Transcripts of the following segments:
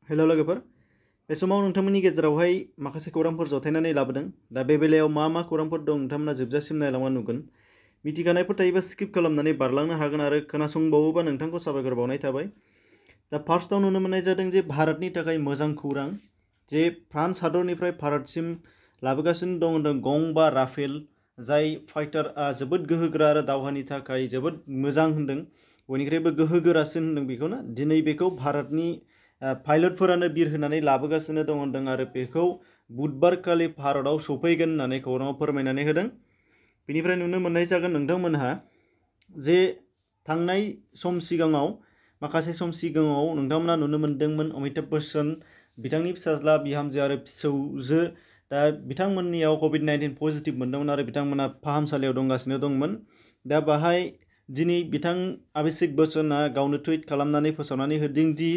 हेल' लोगोफोर बे समाव नोंथांमोननि गेजेरावहाय माखासे खौरांफोर जथायनानै लाबोदों दा बे बेलायाव मा खौरांफोर दं नोंथांमोना जोबजासिम नायलांबा नुगोन मिथिखानायफोर थायोबा स्किप खालामनानै बारलांनो हागोन आरो खोनासंबावोबा नोंथांखौ साबायखर बावनाय थाबाय दा फार्स्टआव नुनो मोननाय जादों जे भारतनि थाखाय मोजां खौरां जे फ्रान्स हादरनिफ्राय भारतसिम लाबोगासिनो दं होनदों गंबा राफेल जाय फाइटारआ जोबोद गोहोगोरा आरो दावहानि थाखाय जोबोद मोजां होनदों बयनिख्रुइबो गोहोगोरासिन होनदों बेखौनो दिनै बेखौ भारतनि पाइलटफोरानो बिर होनानै लाबोगासिनो दं होनदों आरो बेखौ बुधबारखालि भारतआव सफैगोन होननानै खौराङाव फोरमायनानै होदों बेनिफ्राय नुनो मोननाय जागोन नोंथांमोनहा जे थांनाय सम सिगाङाव माखासे सम सिगाङाव नोंथांमोना नुनो मोनदोंमोन अमिताभ बच्चन बिथांनि फिसाज्ला बिहामजो आरो फिसौजो दा बिथांमोननियाव कभिड-19 पजिटिभ मोनदोंमोन आरो बिथांमोना फाहामसालियाव दंगासिनो दंमोन दा बाहाय दिनै बिथां अभिषेक बच्चनआ गावनो टुइट खालामनानै फोसावनानै होदों दि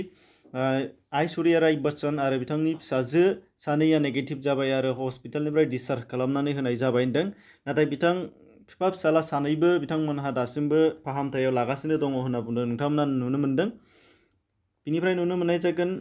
आइसर राय बच्चन आरो बिथांनि फिसाजो सानैया नेगेटिभ जाबाय आरो हस्पिटालनिफ्राय डिसचार्ज खालामनानै होनाय जाबाय होनदों नाथाय बिथां बिफा फिसाला सानैबो बिथांमोनहा दासिमबो फाहामथायाव लागासिनो दङ होनना बुंदों नोंथांमोना नुनो मोनदों बिनिफ्राय नुनो मोननाय जागोन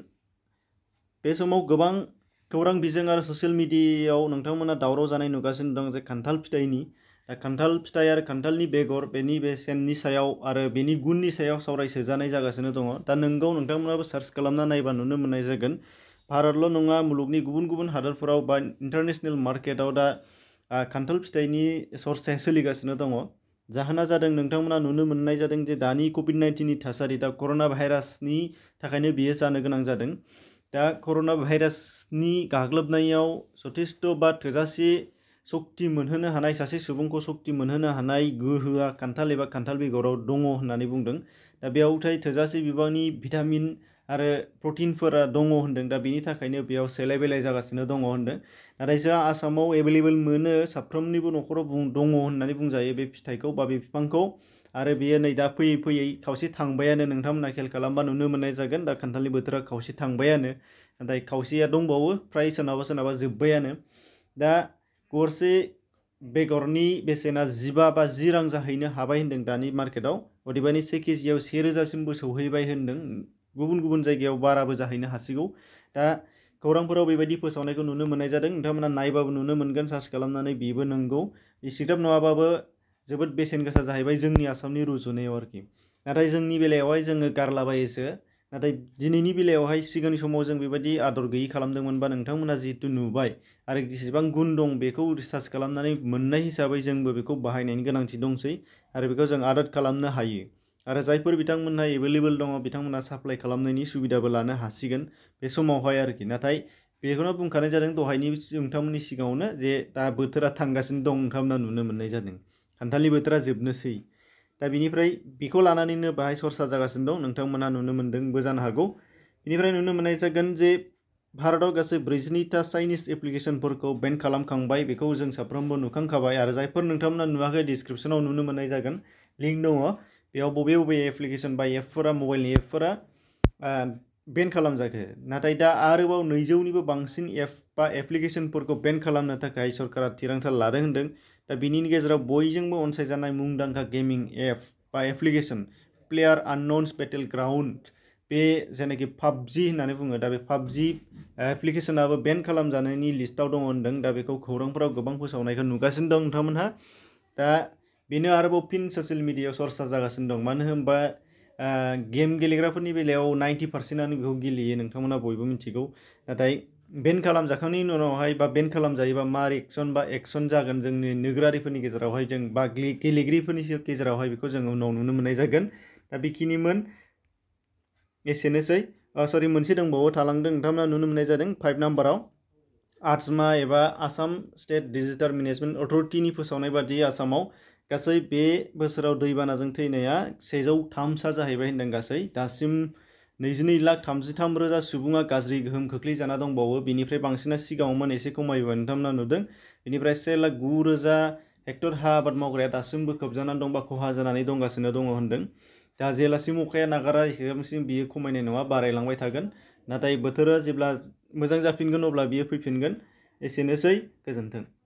बे समाव गोबां खौरां बिजों आरो ससियेल मिडियायाव नोंथांमोना दावराव जानाय नुगासिनो दं जे खान्थाल फिथाइनि दा खान्थाल फिथाइ आरो खान्थालनि बेगर बेनि बेसेननि सायाव आरो बेनि गुननि सायाव सावरायसोजानाय जागासिनो दङ दा नोंगौ नोंथांमोनाबो सार्च खालामना नायबा नुनो मोननाय जागोन भारतल' नङा मुलुगनि गुबुन गुबुन हादोरफोराव बा इन्टारनेशनेल मार्केटाव दा खान्थाल फिथाइनि सरसाया सोलिगासिनो दङ जाहोना जादों नोंथांमोना नुनो मोननाय जादों जे दानि कभिड-19नि थासारि दा कर'ना भाइरासनि थाखायनो बियो जानो गोनां जादों दा कर'ना भाइरासनि गाग्लोबनायाव जथेस्थ' बा थोजासे सक्ति मोनहोनो हानाय सासे सुबुंखौ सक्ति मोनहोनो हानाय गोहोआ खान्थाल एबा खान्थाल बेगराव दङ होननानै बुंदों दा बेयावथाय थोजासे बिबांनि भिटामिन आरो प्रटिनफोरा दङ होनदों दा बेनि थाखायनो बेयाव सेलाय बेलाय जागासिनो दङ होनदों नाथाय जोंहा आसामाव एभेलेबेल मोनो साफ्रोमनिबो न'खराव दङ होननानै बुंजायो बे फिथाइखौ बा बे बिफांखौ आरो बेयो नै दा फैयै फैयै खावसे थांबायानो नोंथांमोना खेल खालामबा नुनो मोननाय जागोन दा खान्थालनि बोथोरा खावसे थांबायानो नाथाय खावसेया दंबावो फ्राय सोरनाबा जोब्बायानो दा गरसे बेगरनि बेसेना 15 बा 10 रां जाहैनो हाबाय होनदों दानि मार्केटाव अदेबानि 1 केजियाव 1000सिमबो सौहैबाय होनदों गुबुन गुबुन जायगायाव बाराबो जाहैनो हासिगौ दा खौरांफोराव बेबायदि फोसावनायखौ नुनो मोननाय जादों नोंथांमोना नायबाबो नुनो मोनगोन सार्च खालामनानै बेबो नंगौ एसेग्राब नङाबाबो जोबोद बेसेन गोसा जाहैबाय जोंनि आसामनि रुजुनायाव आरोखि नाथाय जोंनि बेलायावहाय जोङो गारलाबायोसो नाथाय दिनैनि बेलायावहाय सिगांनि समाव जों बेबायदि आदर गैयै खालामदोंमोनबा नोंथांमोना जिहेतु नुबाय आरो जेसेबां गुन दं बेखौ रिसार्च खालामनानै मोननाय हिसाबै जोंबो बेखौ बाहायनायनि गोनांथि दंसै आरो बेखौ जों आदद खालामनो हायो आरो जायफोर बिथांमोनहा एभेलेबल दङ बिथांमोना साप्लाय खालामनायनि सुबिदाबो लानो हासिगोन बे समावहाय आरोखि नाथाय बेखौनो बुंखानाय जादों दहायनि नोंथांमोननि सिगाङावनो जे दा बोथोरा थांगासिनो दं नोंथांमोना नुनो मोननाय जादों खान्थालनि बोथोरा जोबनोसै दा बिनिफ्राय बेखौ लानानैनो बाहाय सरसा जागासिनो दं नोंथांमोना नुनो मोनदोंबो जानो हागौ बेनिफ्राय नुनो मोननाय जागोन जे भारताव गासै 42टा चाइनिज एप्लिकेशनफोरखौ बेन खालामखांबाय बेखौ जों साफ्रोमबो नुखांखाबाय आरो जायफोर नोंथांमोना नुवाखै डिसक्रिप्शनाव नुनो मोननाय जागोन लिंक दङ बेयाव बबे एप्लिकेशन बा एपफोरा मबाइलनि एपफोरा बेन खालामजाखो नाथाय दा आरोबाव 200निबो बांसिन एप बा एप्लिकेशनफोरखौ बेन खालामनो थाखाय सरकारा थिरांथा लादों होनदों दा बिनि गेजेराव बयजोंबो अनसायजानाय मुंदांखा गेमिं एप बा application player unknown's battle ground बे जेनाखि पाबजि होननानै बुङो दा बे पाबजि एप्लिकेशनाबो बेन खालामजानायनि लिस्टआव दङ होनदों दा बेखौ खौरांफोराव गोबां फोसावनायखौ नुगासिनो दं नोंथांमोनहा दा बेनो आरोबाव फिन ससियेल मिडियायाव सरसा जागासिनो दं मानो होनबा गेम गेलेग्राफोरनि बेलायाव 90%आनो बेखौ गेलेयो नोंथांमोना बयबो मिथिगौ नाथाय बेन खालामजाखांनायनि उनावहाय बा बेन खालामजायोबा मा रिएक्सन बा एक्सन जागोन जोंनि नोगोरारिफोरनि गेजेरावहाय जों बा गेलेगिरिफोरनि गेजेरावहाय बेखौ जों उनाव नुनो मोननाय जागोन दा बेखिनिमोन एसेनोसै सरि मोनसे दंबावो थालांदों नोंथांमोना नुनो मोननाय जादों 5 नाम्बाराव आत्मा एबा आसाम स्टेट डिजास्टार मेनेजमेन्ट अथरिटिनि फोसावनाय बादि आसामाव गासै बे बोसोराव दैबानाजों थैनाया 103 जाहैबाय होनदों गासै दासिम 22,33,000 सुबुङा गाज्रि गोहोम खोख्लैजाना दंबावो बेनिफ्राय बांसिना सिगाङावमोन एसे खमायबाय नोंथांमोना नुदों बेनिफ्राय 1,09,000 हेक्टर हा आबाद मावग्राया दासिमबो खोबजानानै दं बा खहा जानानै दंगासिनो दङ होनदों दा जेलासिम अखाया नागारा एसेबांसिम बियो खमायनाय नङा बारायलांबाय थागोन नाथाय बोथोरा जेब्ला मोजां जाफिनगोन अब्ला बियो फैफिनगोन एसेनोसै गोजोन्थों।